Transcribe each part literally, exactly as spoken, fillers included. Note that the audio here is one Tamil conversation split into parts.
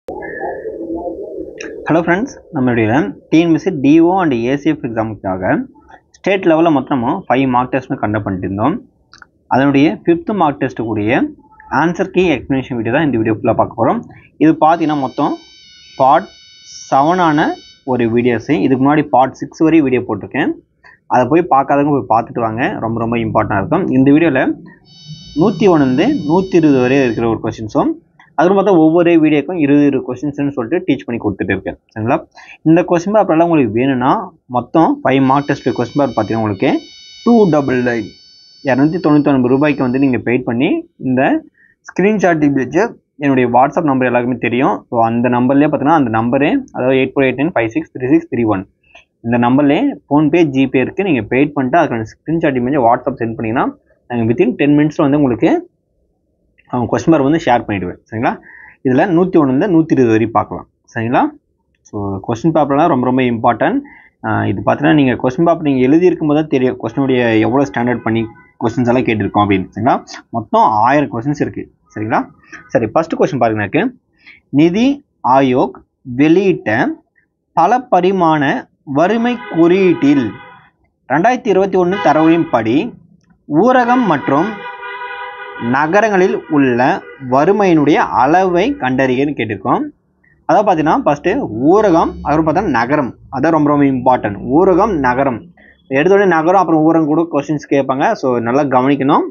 Hello friends, நம்மளுடைய T N P S C D E O and A C F எக்ஸாமுக்காக ஸ்டேட் லெவலில் மொத்தமாக ஃபைவ் மார்க் டெஸ்ட் கண்டக்ட் பண்ணிட்டு இருந்தோம். அதனுடைய ஃபிஃப்த் மார்க் டெஸ்ட் கூடிய ஆன்சர் கீ எக்ஸ்பிளனேஷன் வீடியோ தான் இந்த வீடியோ ஃபுல்லாக பார்க்க போகிறோம். இது பார்த்தீங்கன்னா மொத்தம் பார்ட் செவனான ஒரு வீடியோஸு. இதுக்கு முன்னாடி பார்ட் சிக்ஸ் வரையும் வீடியோ போட்டிருக்கேன். அதை போய் பார்க்காதவங்க போய் பார்த்துட்டு வாங்க, ரொம்ப ரொம்ப இம்பார்ட்டண்டாக இருக்கும். இந்த வீடியோவில் நூற்றி ஒன்றுலேருந்து நூற்றி இருபது வரை இருக்கிற ஒரு கொஸ்டின்ஸும் அது பார்த்தா ஒவ்வொரு வீடியோக்கும் இருபது இருபது கொஸ்டின்ஸ்னு சொல்லிட்டு டீச் பண்ணி கொடுத்துட்டு இருக்கேன். சரிங்களா? இந்த கொஸ்டின் பேப்பர்லாம் உங்களுக்கு வேணும்னா மொத்தம் five mark test question paper பார்த்தீங்கன்னா உங்களுக்கு டூ டபுள் நைன் இரநூத்தி தொண்ணூற்றி ஒன்பது ரூபாய்க்கு வந்து நீங்கள் பெய்ட் பண்ணி இந்த ஸ்க்ரீன்ஷாட் இமேஜ் என்னுடைய வாட்ஸ்அப் நம்பர் எல்லாருக்குமே தெரியும். ஸோ அந்த நம்பர்லேயே பார்த்தீங்கன்னா அந்த நம்பரு அதாவது eight four eight nine five six three six three one இந்த நம்பர்லேயே ஃபோன்பே ஜிபே இருக்குது. நீங்கள் பெய்ட் பண்ணிட்டு அதுக்கான ஸ்க்ரீன்ஷாட் இமேஜை வாட்ஸ்அப் சென்ட் பண்ணிங்கன்னா நாங்கள் வித்தின் டென் மினிட்ஸில் வந்து உங்களுக்கு அவங்க கொஸ்டின் பேப்பர் வந்து ஷேர் பண்ணிவிடுவேன். சரிங்களா? இதில் நூற்றி ஒன்றுலேருந்து நூற்றி இருபது வரை பார்க்கலாம். சரிங்களா? ஸோ கொஸ்டின் பேப்பர்லாம் ரொம்ப ரொம்ப இம்பார்ட்டன்ட். இது பார்த்தீங்கன்னா நீங்கள் கொஸ்டின் பேப்பர் நீங்கள் எழுதியிருக்கும் போது தான் தெரியும் கொஸ்டினுடைய எவ்வளோ ஸ்டாண்டர்ட் பண்ணி கொஸ்டின்ஸ் எல்லாம் கேட்டிருக்கோம் அப்படின்னு. சரிங்களா? மொத்தம் ஆயிரம் கொஸ்டின்ஸ் இருக்குது. சரிங்களா? சரி, ஃபஸ்ட்டு கொஸ்டின் பாருங்கனாக்கு, நிதி ஆயோக் வெளியிட்ட பல பரிமாண வறுமை குறியீட்டில் ரெண்டாயிரத்தி இருபத்தி ஒன்று தரவின் படி ஊரகம் மற்றும் நகரங்களில் உள்ள வறுமையினுடைய அளவை கண்டறியன்னு கேட்டிருக்கோம். அதாவது பார்த்தீங்கன்னா ஃபஸ்ட்டு ஊரகம், அப்புறம் பார்த்தா நகரம். அதான் ரொம்ப ரொம்ப இம்பார்ட்டன்ட். ஊரகம் நகரம் எடுத்தோடனே நகரம் அப்புறம் ஊரகம் கூட கொஸ்டின்ஸ் கேட்பாங்க. ஸோ நல்லா கவனிக்கணும்.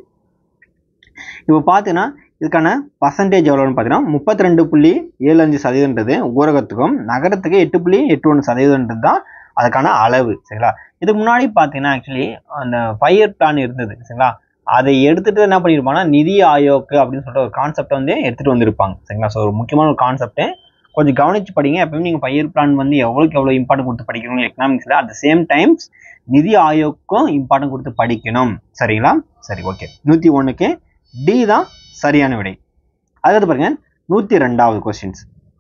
இப்போ பார்த்தீங்கன்னா இதுக்கான பர்சன்டேஜ் எவ்வளோன்னு பார்த்தீங்கன்னா முப்பத்தி ரெண்டு புள்ளி ஏழு அஞ்சு சதவீதம்ன்றது ஊரகத்துக்கும் நகரத்துக்கு எட்டு புள்ளி எட்டு ஒன்று சதவீதம்ன்றது தான் அதுக்கான அளவு. சரிங்களா? இதுக்கு முன்னாடி பார்த்தீங்கன்னா ஆக்சுவலி அந்த ஃபைவ் இயர் பிளான் இருந்தது. சரிங்களா? அதை எடுத்துகிட்டு என்ன பண்ணியிருப்பாங்கன்னா நிதி ஆயோக் அப்படின்னு சொல்லிட்டு ஒரு கான்செப்டை வந்து எடுத்துகிட்டு வந்திருப்பாங்க. சரிங்களா? ஸோ ஒரு முக்கியமான ஒரு கான்செப்ட்டு கொஞ்சம் கவனித்து படிங்க. எப்பவுமே நீங்கள் ஃபைவ் இயர் பிளான் வந்து எவ்வளோக்கு எவ்வளோ இம்பார்ட்டன் கொடுத்து படிக்கணும் எக்கனாமிக்ஸில், அட் த சேம் டைம்ஸ் நிதி ஆயோக்கும் இம்பார்ட்டன் கொடுத்து படிக்கணும். சரிங்களா? சரி, ஓகே. நூற்றி ஒன்றுக்கு டி தான் சரியான விடை. அதாவது பாருங்க, நூற்றி ரெண்டாவது கொஸ்டின்ஸ்,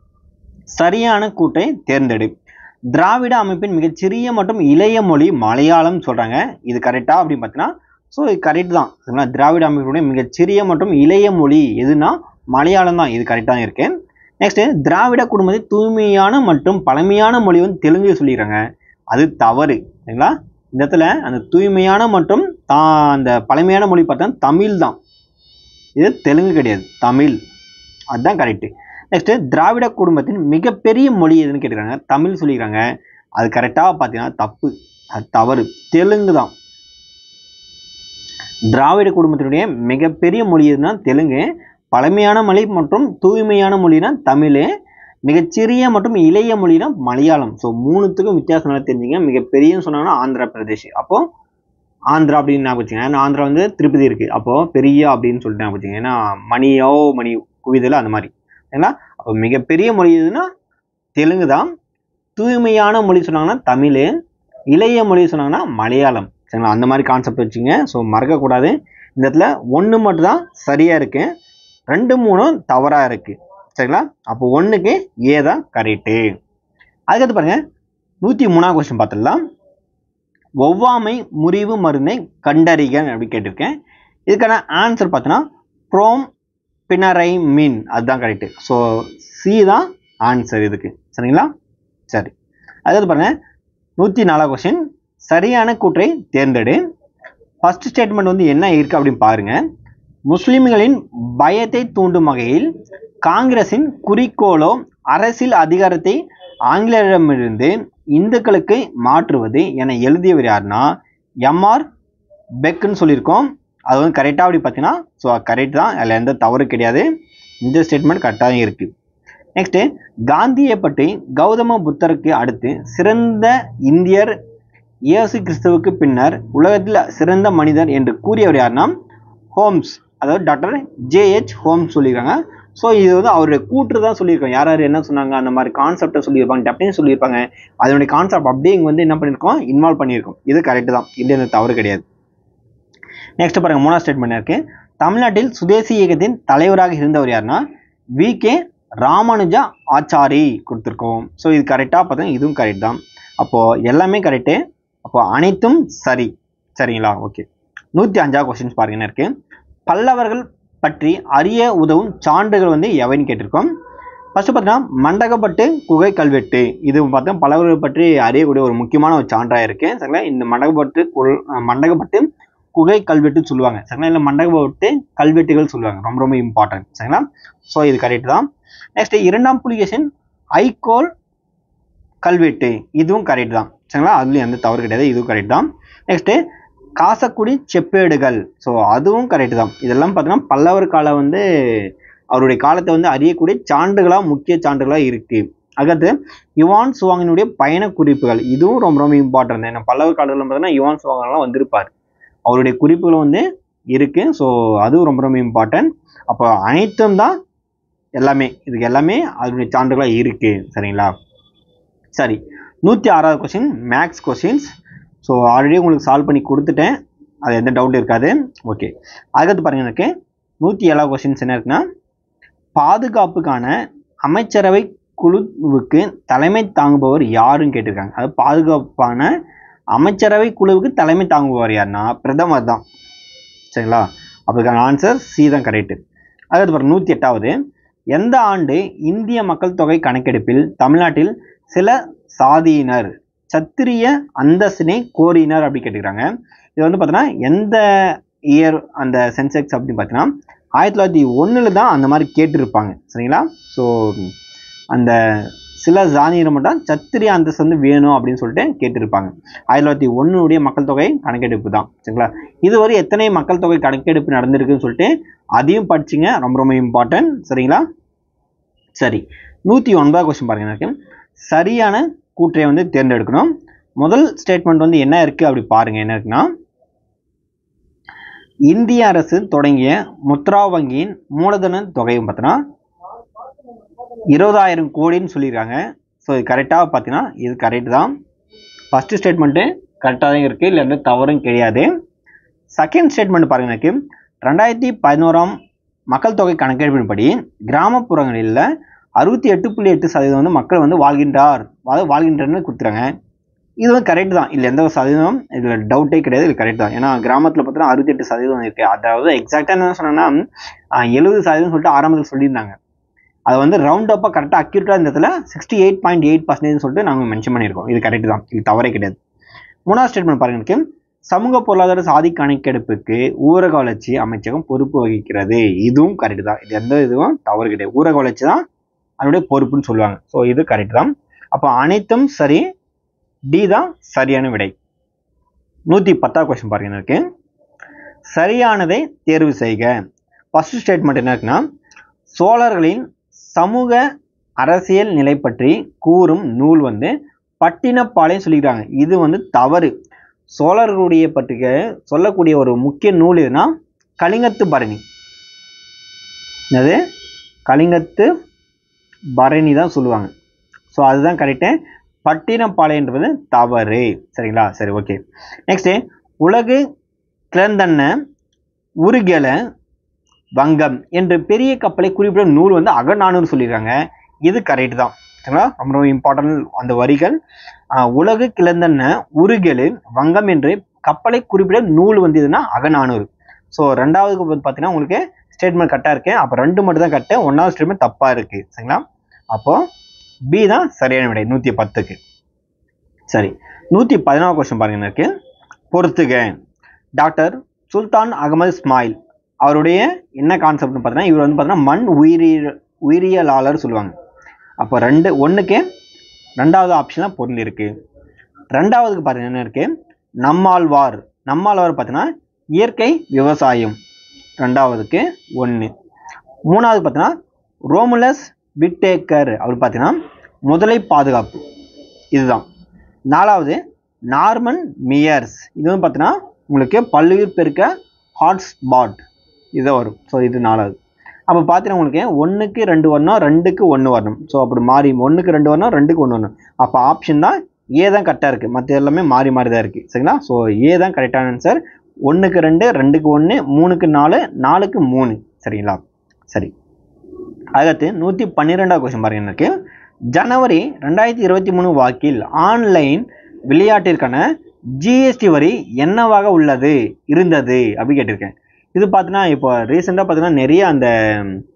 சரியான கூட்டை தேர்ந்தெடு. திராவிட அமைப்பின் மிகச்சிறிய மற்றும் இளைய மொழி மலையாளம் சொல்கிறாங்க. இது கரெக்டாக அப்படின்னு பார்த்தீங்கன்னா ஸோ இது கரெக்ட் தான். சரிங்களா? திராவிட அமைப்புடைய மிகச்சிறிய மற்றும் இளைய மொழி எதுனா மலையாளம் தான். இது கரெக்டாக இருக்கு. நெக்ஸ்ட்டு, திராவிட குடும்பத்தில் தூய்மையான மற்றும் பழமையான மொழி வந்து தெலுங்கு சொல்லிடுறாங்க. அது தவறு. சரிங்களா? இந்த இடத்துல அந்த தூய்மையான மற்றும் தா அந்த பழமையான மொழி பார்த்தா தமிழ் தான். இது தெலுங்கு கிடையாது, தமிழ். அதுதான் கரெக்டு. நெக்ஸ்ட்டு, திராவிட குடும்பத்தின் மிகப்பெரிய மொழி எதுன்னு கேட்டுக்கிறாங்க. தமிழ் சொல்லிக்கிறாங்க. அது கரெக்டாக பார்த்தீங்கன்னா தப்பு, அது தவறு, தெலுங்கு தான். திராவிட குடும்பத்தினுடைய மிகப்பெரிய மொழி எதுனா தெலுங்கு, பழமையான மொழி மற்றும் தூய்மையான மொழினா தமிழ், மிகச்சிறிய மற்றும் இளைய மொழினா மலையாளம். ஸோ மூணுத்துக்கும் வித்தியாசம் நல்லா தெரிஞ்சுங்க. மிகப்பெரியன்னு சொன்னாங்கன்னா ஆந்திர பிரதேஷ். அப்போது ஆந்திரா அப்படின்னு ஞாபகம் வச்சுங்க. ஏன்னா ஆந்திரா வந்து திருப்பதி இருக்குது. அப்போது பெரிய அப்படின்னு சொல்லிட்டு ஞாபகம் வச்சுங்க. ஏன்னா மணியோ மணி குவிதல் அந்த மாதிரி. சரிங்களா? அப்போ மிகப்பெரிய மொழி எதுனா தெலுங்கு தான். தூய்மையான மொழி சொன்னாங்கன்னா தமிழ், இளைய மொழி சொன்னாங்கன்னா மலையாளம். சரிங்களா? அந்த மாதிரி கான்செப்ட் வச்சுங்க. ஸோ மறக்கக்கூடாது. இந்த இடத்துல ஒன்று மட்டும் தான் சரியாக இருக்குது, ரெண்டு மூணும் தவறாக இருக்குது. சரிங்களா? அப்போ ஒன்றுக்கு ஏ தான் கரெக்டு. அதுக்கடுத்து பாருங்கள், நூற்றி மூணாவது கொஸ்டின் பார்த்துடலாம். ஒவ்வாமை முறிவு மருந்தை கண்டறிக அப்படி கேட்டிருக்கேன். இதுக்கான ஆன்சர் பார்த்தீங்கன்னா ப்ரோம் பினரைமின், அதுதான் கரெக்டு. ஸோ சி தான் ஆன்சர் இதுக்கு. சரிங்களா? சரி, அதுக்கடுத்து பாருங்கள், நூற்றி நாலாவது கொஸ்டின், சரியான கூற்றை தேர்ந்தெடு. ஃபர்ஸ்ட் ஸ்டேட்மெண்ட் வந்து என்ன இருக்குது அப்படின்னு பாருங்கள். முஸ்லிம்களின் பயத்தை தூண்டும் வகையில் காங்கிரஸின் குறிக்கோளோ அரசியல் அதிகாரத்தை ஆங்கிலேயரிடமிருந்து இந்துக்களுக்கு மாற்றுவது என எழுதியவர் யாருன்னா எம்ஆர் பெக்குன்னு சொல்லியிருக்கோம். அது வந்து கரெக்டாக அப்படி பார்த்தீங்கன்னா ஸோ கரெக்ட் தான், அதில் எந்த தவறு கிடையாது. இந்த ஸ்டேட்மெண்ட் கரெக்டாக இருக்குது. நெக்ஸ்ட்டு, காந்தியை பற்றி கௌதம புத்தருக்கு அடுத்து சிறந்த இந்தியர், இயேசு கிறிஸ்துவுக்கு பின்னர் உலகத்தில் சிறந்த மனிதர் என்று கூறியவர் யாருன்னா ஹோம்ஸ், அதாவது டாக்டர் ஜே எச் ஹோம்ஸ் சொல்லியிருக்காங்க. ஸோ இது வந்து அவருடைய கூற்று தான் சொல்லியிருக்கோம். யார் யார் என்ன சொன்னாங்க அந்த மாதிரி கான்செப்டை சொல்லியிருப்பாங்க, டெப்டையும் சொல்லியிருப்பாங்க. அதனுடைய கான்செப்ட் அப்படியே இங்கே வந்து என்ன பண்ணியிருக்கோம், இன்வால்வ் பண்ணியிருக்கோம். இது கரெக்டு தான், இது எந்த தவறு கிடையாது. நெக்ஸ்ட் பாருங்க, மூணாவது ஸ்டேட்மெண்ட் இருக்கு. தமிழ்நாட்டில் சுதேசி இயக்கத்தின் தலைவராக இருந்தவர் யாருன்னா வி கே ராமானுஜா ஆச்சாரி கொடுத்துருக்கோம். ஸோ இது கரெக்டாக பார்த்தீங்கன்னா இதுவும் கரெக்ட் தான். அப்போது எல்லாமே கரெக்டு. அப்போ அனைத்தும் சரி. சரிங்களா? ஓகே. நூற்றி அஞ்சாவது கொஸ்டின்ஸ் பாருங்க என்ன இருக்கு. பல்லவர்கள் பற்றி அறிய உதவும் சான்றுகள் வந்து எவைன்னு கேட்டிருக்கோம். ஃபர்ஸ்ட் பார்த்தீங்கன்னா மண்டகப்பட்டு குகை கல்வெட்டு. இது பார்த்தா பல்லவர்கள் பற்றி அறியக்கூடிய ஒரு முக்கியமான ஒரு சான்றாக இருக்கு. சரிங்களா, இந்த மண்டகப்பட்டு குல் மண்டகப்பட்டு குகை கல்வெட்டுன்னு சொல்லுவாங்க. சரிங்களா, இல்லை மண்டகப்பட்டு கல்வெட்டுகள் சொல்லுவாங்க. ரொம்ப ரொம்ப இம்பார்ட்டன்ட். சரிங்களா, ஸோ இது கரெக்ட் தான். நெக்ஸ்ட் இரண்டாம் புலிகேசன் ஐகோல் கல்வெட்டு, இதுவும் கரெக்ட் தான். சரிங்களா, அதுலேயும் எந்த தவறு கிடையாது, இதுவும் கரெக்ட் தான். நெக்ஸ்ட் காசக்குடி செப்பேடுகள், ஸோ அதுவும் கரெக்ட் தான். இதெல்லாம் பார்த்தீங்கன்னா பல்லவர் காலம் வந்து அவருடைய காலத்தை வந்து அறியக்கூடிய சான்றுகளா முக்கிய சான்றுகளா இருக்கு. அடுத்து யுவான் சுவாங்கினுடைய பயண குறிப்புகள், இதுவும் ரொம்ப ரொம்ப இம்பார்ட்டன்ட். ஏன்னா பல்லவர் காலத்தில் பார்த்தீங்கன்னா யுவான் சுவாங்கெல்லாம் வந்திருப்பார், அவருடைய குறிப்புகளும் வந்து இருக்கு. ஸோ அதுவும் ரொம்ப ரொம்ப இம்பார்ட்டன்ட். அப்போ அனைத்தும் தான் எல்லாமே, இதுக்கு எல்லாமே அதனுடைய சான்றுகளா இருக்கு. சரிங்களா, சரி. நூற்றி ஆறாவது question maths questions. So already உங்களுக்கு சால்வ் பண்ணி கொடுத்துட்டேன், அது எந்த டவுட் இருக்காது. ஓகே, அதுக்கடுத்து பாருங்க, எனக்கு நூற்றி ஏழாவது கொஸ்டின்ஸ் என்ன இருக்குன்னா, பாதுகாப்புக்கான அமைச்சரவை குழுவுக்கு தலைமை தாங்குபவர் யாருன்னு கேட்டிருக்காங்க. அது பாதுகாப்பான அமைச்சரவை குழுவுக்கு தலைமை தாங்குபவர் யாருன்னா பிரதமர் தான். சரிங்களா, அதுக்கான ஆன்சர் சி தான் கரெக்ட். அதுக்கடுத்து பாருங்க நூற்றி எட்டாவது, எந்த ஆண்டு இந்திய மக்கள் தொகை கணக்கெடுப்பில் தமிழ்நாட்டில் சில சாதியினர் சத்திரிய அந்தஸ்தினை கோரினர் அப்படி கேட்டுக்கிறாங்க. இது வந்து பார்த்தீங்கன்னா எந்த இயர் அந்த சென்செக்ஸ் அப்படின்னு பார்த்தீங்கன்னா ஆயிரத்தி தொள்ளாயிரத்தி ஒன்றில் தான் அந்த மாதிரி கேட்டிருப்பாங்க. சரிங்களா, ஸோ அந்த சில சாதியினர் மட்டும் சத்திரிய அந்தஸ்து வந்து வேணும் அப்படின்னு சொல்லிட்டு கேட்டிருப்பாங்க. ஆயிரத்தி தொள்ளாயிரத்தி ஒன்றுடைய மக்கள் தொகை கணக்கெடுப்பு தான். சரிங்களா, இதுவரை எத்தனை மக்கள் தொகை கணக்கெடுப்பு நடந்திருக்குன்னு சொல்லிட்டு அதையும் படிச்சுங்க, ரொம்ப ரொம்ப இம்பார்ட்டன்ட். சரிங்களா, சரி. நூற்றி ஒன்பதாவது கொஸ்டின் பாருங்க, எனக்கு சரியான கூற்றை வந்து தேர்ந்தெடுக்கணும். முதல் ஸ்டேட்மெண்ட் வந்து என்ன இருக்கு அப்படி பாருங்க. என்ன இருக்குன்னா, இந்திய அரசு தொடங்கிய முத்ரா வங்கியின் மூலதன தொகையும் பார்த்தீங்கன்னா இருபதாயிரம் கோடின்னு சொல்லியிருக்காங்க. ஸோ இது கரெக்டாக பார்த்தீங்கன்னா இது கரெக்ட் தான். ஃபர்ஸ்ட் ஸ்டேட்மெண்ட்டு கரெக்டாக தான் இருக்குது, இல்லை எந்த தவறும் கிடையாது. செகண்ட் ஸ்டேட்மெண்ட் பாருங்க, எனக்கு ரெண்டாயிரத்தி பதினோராம் மக்கள் தொகை கணக்கெடுப்பின்படி கிராமப்புறங்களில் அறுபத்தி எட்டு புள்ளி எட்டு சதவீதம் வந்து மக்கள் வந்து வாழ்கின்றார், அதாவது வாழ்கின்றன்னு கொடுத்துறாங்க. இது வந்து கரெக்ட் தான், இல்லை எந்த ஒரு சதவீதம் இதில் டவுட்டே கிடையாது, இது கரெக்ட் தான். ஏன்னா கிராமத்தில் பார்த்தீங்கன்னா அறுபத்தி எட்டு சதவீதம் இருக்குது. அதாவது எக்ஸாக்டாக என்ன சொன்னோன்னா எழுபது சதவீதம் சொல்லிட்டு ஆரம்பத்தில் சொல்லியிருந்தாங்க. அது வந்து ரவுண்ட் அப்பாக கரெக்டாக அக்யூரேட்டாக இந்த இடத்துல sixty eight point eight percentage சொல்லிட்டு நாங்கள் மென்ஷன் பண்ணியிருக்கோம். இது கரெக்ட் தான், இது தவறே கிடையாது. மூணாவது ஸ்டேட்மெண்ட் பாருங்க, எனக்கு சமூக பொருளாதார சாதி கணக்கெடுப்புக்கு ஊரக வளர்ச்சி அமைச்சகம் பொறுப்பு வகிக்கிறது, இதுவும் கரெக்ட் தான். இது எந்த இதுவும் தவறு கிடையாது, ஊரக வளர்ச்சி தான் அதனுடைய பொறுப்புன்னு சொல்லுவாங்க. ஸோ இது கரெக்ட் தான். அப்போ அனைத்தும் சரி, டி தான் சரியான விடை. நூற்றி பத்தாவது கொஸ்டின் பாருங்க, இருக்கு சரியானதை தேர்வு செய்க. ஃபர்ஸ்ட் ஸ்டேட்மெண்ட் என்ன இருக்குன்னா, சோழர்களின் சமூக அரசியல் நிலை பற்றி கூறும் நூல் வந்து பட்டினப்பாளையம் சொல்லிக்கிறாங்க. இது வந்து தவறு. சோழர்களுடைய பற்றிய சொல்லக்கூடிய ஒரு முக்கிய நூல் எதுனா கலிங்கத்து பரணி. அது கலிங்கத்து பரணி தான் சொல்லுவாங்க. ஸோ அதுதான் கரெக்டு. பட்டினப்பாளையன்றது தவறு. சரிங்களா, சரி, ஓகே. நெக்ஸ்ட், உலகு கிளந்தன்ன உருகெல வங்கம் என்று பெரிய கப்பலை குறிப்பிடும் நூல் வந்து அகநானூறு சொல்லியிருக்காங்க. இது கரெக்ட் தான். சரிங்களா, ரொம்ப ரொம்ப இம்பார்ட்டன்ட் அந்த வரிகள். உலகு கிளந்தன்ன உருகெழு வங்கம் என்று கப்பலை குறிப்பிடும் நூல் வந்து எதுனா அகநானூறு. ஸோ ரெண்டாவதுக்கு பார்த்தீங்கன்னா உங்களுக்கு ஸ்டேட்மெண்ட் கரெக்டாக இருக்கு. அப்போ ரெண்டு மட்டும் தான் கரெக்டு, ஒன்றாவது ஸ்டேட்மெண்ட் தப்பாக இருக்கு. சரிங்களா, அப்போ பி தான் சரியான விடை நூற்றி பத்துக்கு. சரி, நூற்றி பதினாறு கொஸ்டின் பாருங்க, இருக்கு பொறுத்துக. டாக்டர் சுல்தான் அகமது இஸ்மாயில் அவருடைய என்ன கான்செப்ட்னு பார்த்தீங்கன்னா, இவர் வந்து பார்த்தீங்கன்னா மண் உயிரிய உயிரியலாளர் சொல்லுவாங்க. அப்போ ரெண்டு ஒன்றுக்கு ரெண்டாவது ஆப்ஷனாக பொருள் இருக்கு. ரெண்டாவதுக்கு பார்த்தீங்கன்னா என்ன இருக்கு, நம்மாழ்வார். நம்மாழ்வார் பார்த்தீங்கன்னா இயற்கை விவசாயம், ரெண்டாவதுக்கு ஒன்று. மூணாவது பார்த்தீங்கன்னா ரோமுலஸ் விட்டேக்கர் அவர் பார்த்தீங்கன்னா முதலை பாதுகாப்பு, இதுதான். நாலாவது நார்மன் மியர்ஸ், இது வந்து பார்த்தீங்கன்னா உங்களுக்கு பல்லுயிர் பெருக்க ஹாட்ஸ்பாட், இதை வரும். ஸோ இது நாலாவது. அப்போ பார்த்தீங்கன்னா உங்களுக்கு ஒன்றுக்கு ரெண்டு வரணும், ரெண்டுக்கு ஒன்று வரணும். ஸோ அப்படி மாறி ஒன்றுக்கு ரெண்டு வரணும், ரெண்டுக்கு ஒன்று வரணும். அப்போ ஆப்ஷன் தான் ஏ தான் கரெக்டாக இருக்குது, மற்ற எல்லாமே மாறி மாறி தான் இருக்குது. சரிங்களா, ஸோ ஏ தான் கரெக்டான ஆன்சர். ஒன்றுக்கு ரெண்டு, ரெண்டுக்கு ஒன்று, மூணுக்கு நாலு, நாலுக்கு மூணு. சரிங்களா, சரி. அடுத்து நூற்றி பன்னிரெண்டாவது கொஸ்டின் பாருங்க, எனக்கு ஜனவரி ரெண்டாயிரத்தி இருபத்தி மூணு வாக்கில் ஆன்லைன் விளையாட்டிற்கான ஜிஎஸ்டி வரி என்னவாக உள்ளது இருந்தது அப்படி கேட்டிருக்கேன். இது பார்த்தீங்கன்னா இப்போ ரீசெண்டாக பார்த்தீங்கன்னா நிறைய அந்த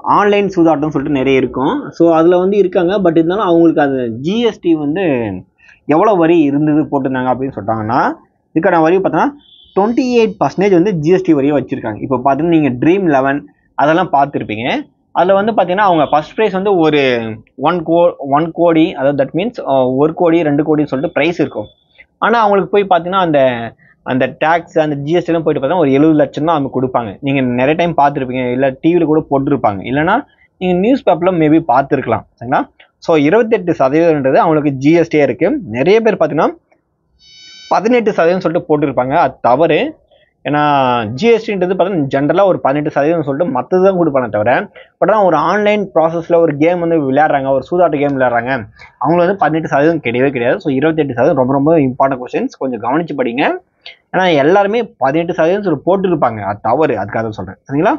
ஆன்லைன் சூதாட்டம் சொல்லிட்டு நிறைய இருக்கும். ஸோ அதில் வந்து இருக்காங்க. பட் இருந்தாலும் அவங்களுக்கு அது ஜிஎஸ்டி வந்து எவ்வளோ வரி இருந்தது போட்டிருந்தாங்க அப்படின்னு சொல்லிட்டாங்கன்னா, இதுக்கான வரி பார்த்தோன்னா டுவெண்ட்டி எயிட் பர்சன்டேஜ் வந்து ஜிஎஸ்டி வரியை வச்சுருக்காங்க. இப்போ பார்த்தீங்கன்னா நீங்கள் ட்ரீம் லெவன் அதெல்லாம் பார்த்துருப்பீங்க. அதில் வந்து பார்த்தீங்கன்னா அவங்க ஃபர்ஸ்ட் ப்ரைஸ் வந்து ஒரு ஒன் கோ ஒன் கோடி அதாவது தட் மீன்ஸ் ஒரு கோடி ரெண்டு கோடின்னு சொல்லிட்டு ப்ரைஸ் இருக்கும். ஆனால் அவங்களுக்கு போய் பார்த்தீங்கன்னா அந்த அந்த டேக்ஸ் அந்த ஜிஎஸ்டிலாம் போயிட்டு பார்த்தா ஒரு எழுபது லட்சம் தான் அவங்க கொடுப்பாங்க. நீங்கள் நிறைய டைம் பார்த்துருப்பீங்க, இல்லை டிவியில் கூட போட்டிருப்பாங்க, இல்லைனா நீங்கள் நியூஸ் பேப்பரில் மேபி பார்த்துருக்கலாம். சரிங்களா? ஸோ இருபத்தெட்டு சதவீதம்ன்றது அவங்களுக்கு ஜிஎஸ்டியே இருக்குது. நிறைய பேர் பார்த்தீங்கன்னா பதினெட்டு சதவீதம் சொல்லிட்டு போட்டிருப்பாங்க. அது தவறு. ஏன்னா ஜிஎஸ்டின்றது பார்த்தீங்கன்னா ஜென்ரலாக ஒரு பதினெட்டு சதவீதம் சொல்லிட்டு மற்றது தான் கொடுப்பாங்க தவிர, பட் ஆனால் ஒரு ஆன்லைன் ப்ராசஸில் ஒரு கேம் வந்து விளையாடுறாங்க, ஒரு சூதாட்ட கேம் விளையாடுறாங்க, அவங்களுக்கு வந்து பதினெட்டு சதவீதம் கிடையவே கிடையாது. ஸோ இருபத்தெட்டு சதவீதம் ரொம்ப ரொம்ப இம்பார்ட்டன்ட் கொஸ்டின்ஸ், கொஞ்சம் கவனிச்சு படிங்க. ஏன்னா எல்லாருமே பதினெட்டு சதவீதம் சொல்லி போட்டுருப்பாங்க, அது தவறு. அதுக்காக சொல்கிறேன். சரிங்களா?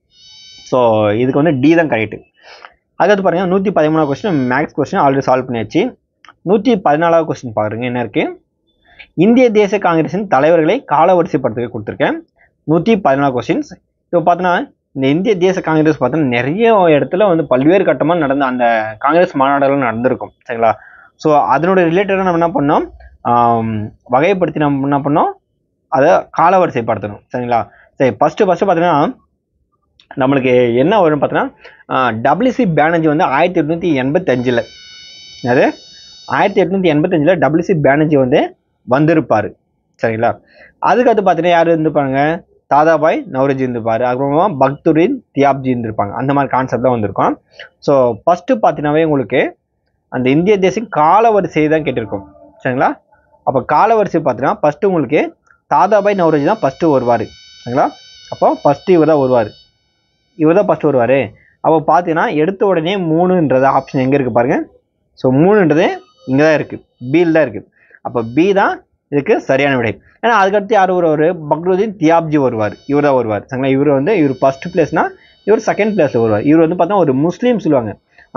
ஸோ இதுக்கு வந்து டி தான் கரெக்டு. அதுக்கடுத்து பாருங்க, நூற்றி பதிமூணாவது question maths question already solve பண்ணியாச்சு. நூற்றி பதினாலாவது கொஸ்டின் பாருங்க என்ன இருக்கு. இந்திய தேசிய காங்கிரஸின் தலைவர்களை காலவரிசைப்படுத்த கொடுத்துருக்கேன். நூற்றி பதினாலு கொஸ்டின்ஸ். இப்போ பார்த்தோன்னா இந்த இந்திய தேசிய காங்கிரஸ் பார்த்தோன்னா நிறைய இடத்துல வந்து பல்வேறு கட்டமாக நடந்த அந்த காங்கிரஸ் மாநாடுகள் நடந்திருக்கும். சரிங்களா? ஸோ அதனோட ரிலேட்டடாக நம்ம என்ன பண்ணோம், வகைப்படுத்தி நம்ம என்ன பண்ணோம், அதை காலவரிசைப்படுத்தணும். சரிங்களா? சரி, ஃபஸ்ட்டு ஃபஸ்ட்டு பார்த்தீங்கன்னா நம்மளுக்கு என்ன வரும்னு பார்த்தீங்கன்னா டபிள்யூசி பேனர்ஜி வந்து ஆயிரத்தி எட்நூற்றி எண்பத்தி அஞ்சில் அது ஆயிரத்தி எட்நூற்றி எண்பத்தஞ்சில் டபிள்யூசி பேனர்ஜி வந்து வந்திருப்பார். சரிங்களா? அதுக்கடுத்து பார்த்தீங்கன்னா யார் இருந்துப்பாங்க, தாதாபாய் நவ்ரோஜி இருந்திருப்பார். அப்புறமா பக்துரின் தியாப்ஜி இருந்திருப்பாங்க. அந்த மாதிரி கான்செப்ட் தான் வந்திருக்கும். ஸோ ஃபஸ்ட்டு பார்த்தீங்கன்னாவே உங்களுக்கு அந்த இந்திய தேசிய காலவரிசை தான் கேட்டிருக்கும். சரிங்களா? அப்போ காலவரிசை பார்த்தீங்கன்னா ஃபஸ்ட்டு உங்களுக்கு தாதாபாய் நவ்ரோஜி தான் ஃபஸ்ட்டு வருவார். சரிங்களா? அப்போ ஃபஸ்ட்டு இவர் தான் வருவார், இவர் தான் ஃபஸ்ட்டு வருவார். அப்போ பார்த்தீங்கன்னா எடுத்த உடனே மூணுன்றது ஆப்ஷன் எங்கே இருக்குது பாருங்கள். ஸோ மூணுன்றது இங்கே தான் இருக்குது, பியில் தான் இருக்குது. அப்போ பி தான் இதுக்கு சரியான விடை. ஏன்னா அதுக்கடுத்து யார் வருவார், பக்ருதீன் தியாப்ஜி வருவார், இவர் தான் வருவார். சரிங்களா? இவர் வந்து இவர் ஃபஸ்ட் பிளேஸ்னா இவர் செகண்ட் பிளேஸில் வருவார். இவர் வந்து பார்த்தா ஒரு முஸ்லீம் சொல்லுவாங்க.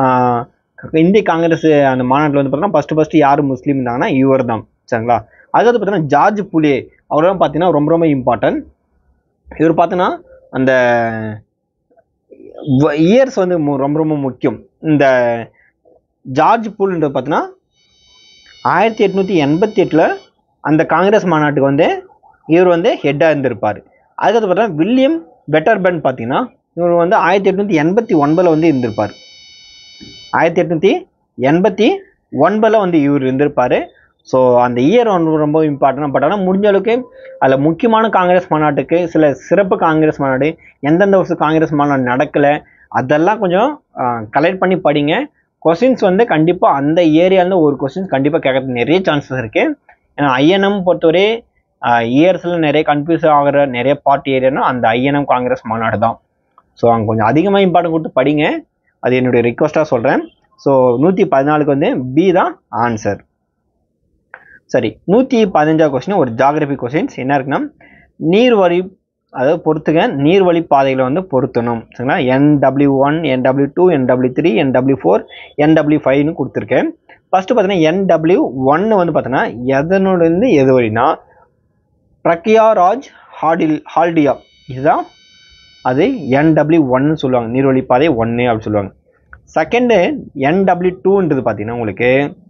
இந்திய காங்கிரஸ் அந்த மாநாட்டில் வந்து பார்த்தீங்கன்னா ஃபஸ்ட்டு ஃபஸ்ட்டு யார் முஸ்லீம் இருந்தாங்கன்னா இவர் தான். சரிங்களா? அதுக்கடுத்து பார்த்தீங்கன்னா ஜார்ஜ் புலே, அவரெல்லாம் பார்த்தீங்கன்னா ரொம்ப ரொம்ப இம்பார்ட்டன்ட். இவர் பார்த்தீங்கன்னா அந்த இயர்ஸ் வந்து ரொம்ப ரொம்ப முக்கியம். இந்த ஜார்ஜ் புல்ன்றது பார்த்தீங்கன்னா ஆயிரத்தி எட்நூற்றி எண்பத்தி எட்டில் அந்த காங்கிரஸ் மாநாட்டுக்கு வந்து இவர் வந்து ஹெட்டாக இருந்திருப்பார். அதுக்கடுத்து பார்த்தீங்கன்னா வில்லியம் வெட்டர்பர்ன் பார்த்தீங்கன்னா இவர் வந்து ஆயிரத்தி எட்நூற்றி எண்பத்தி ஒன்பதில் வந்து இருந்திருப்பார். ஆயிரத்தி எட்நூற்றி எண்பத்தி ஒன்பதில் வந்து இவர் இருந்திருப்பார். ஸோ அந்த இயர் வந்து ரொம்ப இம்பார்ட்டன்ட். பட் ஆனால் முடிஞ்ச அளவுக்கு அதில் முக்கியமான காங்கிரஸ் மாநாட்டுக்கு சில சிறப்பு காங்கிரஸ் மாநாடு எந்தெந்த வருஷம் காங்கிரஸ் மாநாடு நடக்கலை அதெல்லாம் கொஞ்சம் கலெக்ட் பண்ணி படிங்க. கொஸ்டின்ஸ் வந்து கண்டிப்பாக அந்த ஏரியாவில் ஒரு கொஸ்டின்ஸ் கண்டிப்பாக கேட்கறதுக்கு நிறைய சான்சஸ் இருக்குது. ஏன்னா ஐஎன்எம் பொறுத்தவரை இயர்ஸில் நிறைய கன்ஃபியூஸ் ஆகிற நிறைய பார்ட்டி ஏரியானா அந்த ஐஎன்எம் காங்கிரஸ் மாநாடு தான். ஸோ அங்கே கொஞ்சம் அதிகமாக இம்பார்ட்டன்ட் கொடுத்து படிங்க, அது என்னுடைய ரிக்வஸ்ட்டாக சொல்கிறேன். ஸோ நூற்றி பதினாலுக்கு வந்து பி தான் ஆன்சர். சரி, நூற்றி பதினஞ்சாவது கொஸ்டின் ஒரு ஜாகிரபி கொஸ்டின்ஸ் என்ன இருக்குன்னா, நீர்வழி அதாவது பொறுத்துங்க நீர்வழி பாதைகளை வந்து பொருத்தணும். சரிங்களா? N W one N W two N W three N W four N W ஃபைவ்னு கொடுத்துருக்கேன். ஃபஸ்ட்டு பார்த்தீங்கன்னா என் டபிள்யூ ஒன்னு வந்து பார்த்தீங்கன்னா எதனோடருந்து எது வழினா பிரக்யாராஜ் ஹாடில் ஹால்டியா இதுதான் அது என் டபிள்யூ ஒன்னு சொல்லுவாங்க, நீர்வழி பாதை ஒன்று அப்படின்னு சொல்லுவாங்க. செகண்டு என் டபிள்யூ டூன்றது பார்த்தீங்கன்னா உங்களுக்கு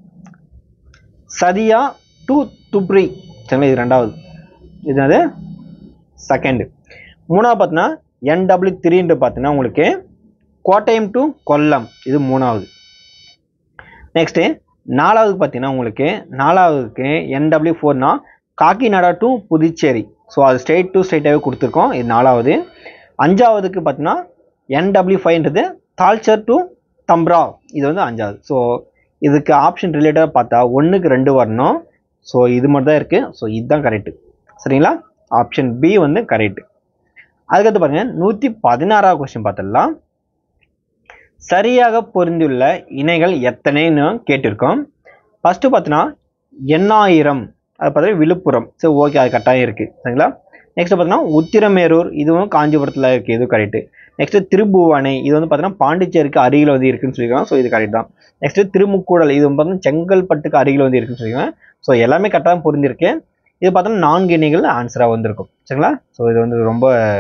சதியா டு துப்ரி. சரிங்களா? இது ரெண்டாவது, இது அது செகண்டு. மூணாவது பார்த்தீங்கன்னா என் டபிள்யூ த்ரீன்றது பார்த்தீங்கன்னா உங்களுக்கு கோட்டயம் டு கொல்லம், இது மூணாவது. நெக்ஸ்ட்டு நாலாவது பார்த்தீங்கன்னா உங்களுக்கு நாலாவதுக்கு என் டபிள்யூ ஃபோர்னா காக்கிநாடா டு புதுச்சேரி. ஸோ அது ஸ்டேட் டு ஸ்டேட்டாகவே கொடுத்துருக்கோம், இது நாலாவது. அஞ்சாவதுக்கு பார்த்தீங்கன்னா என் டபிள்யூ ஃபைவ்ன்றது தால்ச்சர் டு தம்ப்ரா, இது வந்து அஞ்சாவது. ஸோ இதுக்கு ஆப்ஷன் ரிலேட்டடாக பார்த்தா ஒன்றுக்கு ரெண்டு வரணும். ஸோ இது மட்டும் தான் இருக்குது. ஸோ இதுதான் கரெக்டு. சரிங்களா? ஆப்ஷன் பி வந்து கரெக்டு. அதுக்கடுத்து பாருங்கள் நூற்றி பதினாறாவது கொஸ்டின் பார்த்துடலாம். சரியாக பொருந்தியுள்ள இணைகள் எத்தனைன்னு கேட்டிருக்கோம். ஃபஸ்ட்டு பார்த்தீங்கன்னா எண்ணாயிரம், அது பார்த்தீங்கன்னா விழுப்புரம். ஸோ ஓகே, அது கட்டாயம் இருக்குது. சரிங்களா? நெக்ஸ்ட் பார்த்தீங்கன்னா உத்திரமேரூர், இதுவும் காஞ்சிபுரத்தில் இருக்குது, இது கரெக்டு. நெக்ஸ்ட்டு திருபுவனை, இது வந்து பார்த்தீங்கன்னா பாண்டிச்சேரிக்கு அருகில் வந்து இருக்குன்னு சொல்லியிருக்காங்க. ஸோ இது கரெக்ட் தான். நெக்ஸ்ட்டு திருமுக்கூடல், இது வந்து பார்த்தீங்கன்னா செங்கல்பட்டுக்கு அருகில் வந்து இருக்குன்னு சொல்லியிருக்காங்க. ஸோ எல்லாமே கரெக்டாக பொருந்திருக்கு. இது பார்த்தோன்னா நான்கு இணைகள் ஆன்சராக வந்திருக்கும். சரிங்களா? ஸோ இது வந்து ரொம்ப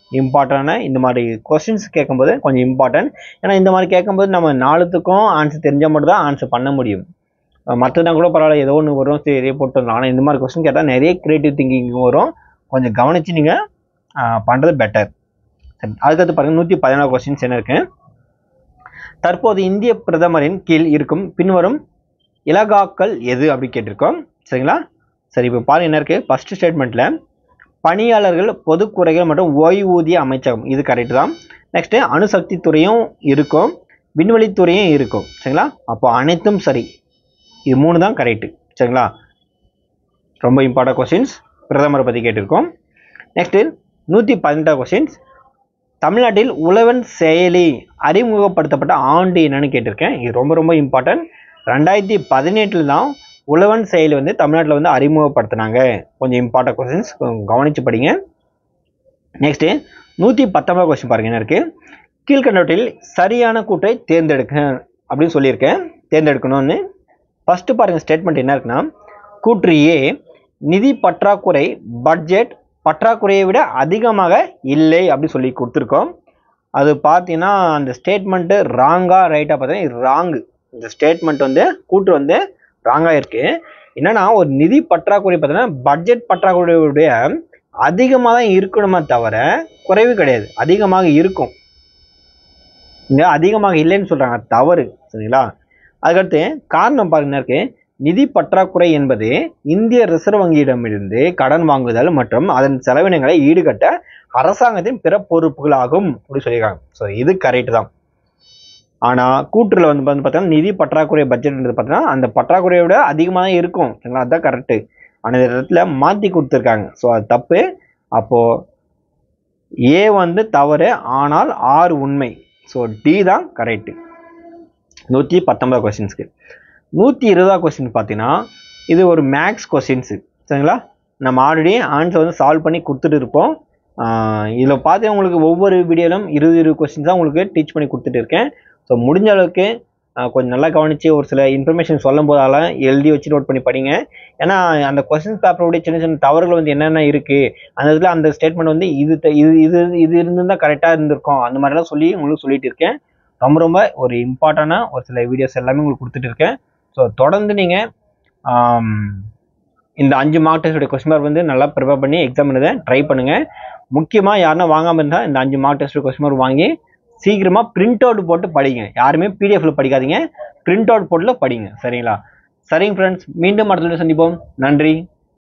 இம்பார்ட்டன்டான இந்த மாதிரி கொஸ்டின்ஸ் கேட்கும்போது கொஞ்சம் இம்பார்ட்டன்ட். ஏன்னா இந்த மாதிரி கேட்கும்போது நம்ம நாலுத்துக்கும் ஆன்சர் தெரிஞ்சால் மட்டும் தான் ஆன்சர் பண்ண முடியும். மற்றதான் கூட பரவாயில்ல, ஏதோ ஒன்று வரும், சரி போட்டு வரலாம். ஆனால் இந்த மாதிரி கொஸ்டின் கேட்டால் நிறைய கிரியேட்டிவ் திங்கிங் வரும். கொஞ்சம் கவனித்து நீங்கள் பண்ணுறது பெட்டர். சரி, அதுக்கடுத்து பாருங்கள் நூற்றி பதினாறு கொஸ்டின்ஸ் என்ன இருக்கு. தற்போது இந்திய பிரதமரின் கீழ் இருக்கும் பின்வரும் இலாகாக்கள் எது அப்படி கேட்டிருக்கோம். சரிங்களா? சரி, இப்போ பாருங்க என்ன இருக்கு. ஃபர்ஸ்ட் ஸ்டேட்மெண்ட்ல பணியாளர்கள் பொதுக்குறைகள் மற்றும் ஓய்வூதிய அமைச்சகம், இது கரெக்ட் தான். நெக்ஸ்ட் அணுசக்தி துறையும் இருக்கும், விண்வெளித்துறையும் இருக்கும். சரிங்களா? அப்போ அனைத்தும் சரி, இது மூணு தான் கரெக்ட். சரிங்களா? ரொம்ப இம்பார்ட்டன்ட் கொஸ்டின்ஸ், பிரதமரை பற்றி கேட்டிருக்கோம். நெக்ஸ்ட் நூற்றி பதினெட்டாவது கொஸ்டின்ஸ், தமிழ்நாட்டில் உழவன் செயலி அறிமுகப்படுத்தப்பட்ட ஆண்டு என்னன்னு கேட்டிருக்கேன். இது ரொம்ப ரொம்ப இம்பார்ட்டன்ட். ரெண்டாயிரத்தி பதினெட்டில் தான் உழவன் செயலி வந்து தமிழ்நாட்டில் வந்து அறிமுகப்படுத்தினாங்க. கொஞ்சம் இம்பார்ட்டன்ட் கொஸ்டின்ஸ், கவனிச்சு படிங்க. நெக்ஸ்ட் நூற்றி பத்தொன்பது கொஸ்டின் பாருங்க என்ன இருக்கு. கீழ்கண்டவற்றில் சரியான கூற்றை தேர்ந்தெடுக்க அப்படின்னு சொல்லியிருக்கேன், தேர்ந்தெடுக்கணும்னு. ஃபர்ஸ்ட் பாருங்க ஸ்டேட்மெண்ட் என்ன இருக்குன்னா, கூற்று ஏ நிதி பற்றாக்குறை பட்ஜெட் பற்றாக்குறையை விட அதிகமாக இல்லை அப்படின்னு சொல்லி கொடுத்துருக்கோம். அது பார்த்தீங்கன்னா அந்த ஸ்டேட்மெண்ட்டு ராங்கா ரைட்டாக பார்த்தீங்கன்னா இது ராங்கு. இந்த ஸ்டேட்மெண்ட் வந்து கூற்று வந்து ராங்காக இருக்கு. என்னன்னா ஒரு நிதி பற்றாக்குறை பார்த்தீங்கன்னா பட்ஜெட் பற்றாக்குறையுடைய அதிகமாக தான் இருக்கணுமே தவிர குறைவு கிடையாது, அதிகமாக இருக்கும். இங்கே அதிகமாக இல்லைன்னு சொல்கிறாங்க, தவறு. சரிங்களா? அதுக்கடுத்து காரணம் பாருங்க இருக்கு. நிதி பற்றாக்குறை என்பது இந்திய ரிசர்வ் வங்கியிடமிருந்து கடன் வாங்குதல் மற்றும் அதன் செலவினங்களை ஈடுகட்ட அரசாங்கத்தின் பிற பொறுப்புகளாகும் அப்படி சொல்லியிருக்காங்க. ஸோ இது கரெக்ட் தான். ஆனால் கூற்றுல வந்து பார்த்தீங்கன்னா நிதி பற்றாக்குறை பட்ஜெட்ன்றது பார்த்தீங்கன்னா அந்த பற்றாக்குறையை விட அதிகமாக தான் இருக்கும். சரிங்களா? அதுதான் கரெக்டு. ஆனால் இந்த இடத்துல மாற்றி கொடுத்துருக்காங்க. ஸோ அது தப்பு. அப்போது ஏ வந்து தவறு, ஆனால் ஆறு உண்மை. ஸோ டி தான் கரெக்டு. நூற்றி பத்தொன்பது கொஸ்டின்ஸ்க்கு. நூற்றி இருபதாவது கொஸ்டின் பார்த்தீங்கன்னா இது ஒரு மேக்ஸ் கொஸ்டின்ஸு. சரிங்களா? நம்ம ஆல்ரெடி ஆன்சர் வந்து சால்வ் பண்ணி கொடுத்துட்டு இருப்போம். இதில் பார்த்து உங்களுக்கு ஒவ்வொரு வீடியோவிலும் இருபது இருபது கொஸ்டின்ஸ் தான் உங்களுக்கு டீச் பண்ணி கொடுத்துட்டு இருக்கேன். ஸோ முடிஞ்ச அளவுக்கு கொஞ்சம் நல்லா கவனித்து ஒரு சில இன்ஃபர்மேஷன் சொல்லும் போதால எழுதி வச்சு நோட் பண்ணி படிங்க. ஏன்னா அந்த கொஸ்டின்ஸ் பேப்பருடைய சின்ன சின்ன தவறுகள் வந்து என்னென்ன இருக்குது அந்த இதில் அந்த ஸ்டேட்மெண்ட் வந்து இது இது இது இது இருந்திருந்தால் கரெக்டாக இருந்திருக்கும் அந்த மாதிரிலாம் சொல்லி உங்களுக்கு சொல்லிட்டு இருக்கேன். ரொம்ப ரொம்ப ஒரு இம்பார்ட்டண்டான ஒரு சில வீடியோஸ் எல்லாமே உங்களுக்கு கொடுத்துட்டு இருக்கேன். ஸோ தொடர்ந்து நீங்கள் இந்த அஞ்சு மார்க் டெஸ்ட்டுடைய கொஸ்டின் மார்க் வந்து நல்லா ப்ரிப்பேர் பண்ணி எக்ஸாம் எழுத ட்ரை பண்ணுங்கள். முக்கியமாக யாருன்னா வாங்காமல் இருந்தால் இந்த அஞ்சு மார்க் டெஸ்ட் கொஸ்டின் மார்க் வாங்கி சீக்கிரமாக பிரிண்ட் அவுட் போட்டு படிங்க. யாருமே பிடிஎஃப்ல படிக்காதீங்க, பிரிண்ட் அவுட் போட்டுல படிங்க. சரிங்களா? சரிங்க ஃப்ரெண்ட்ஸ், மீண்டும் அடுத்த வீடியோவில் சந்திப்போம். நன்றி.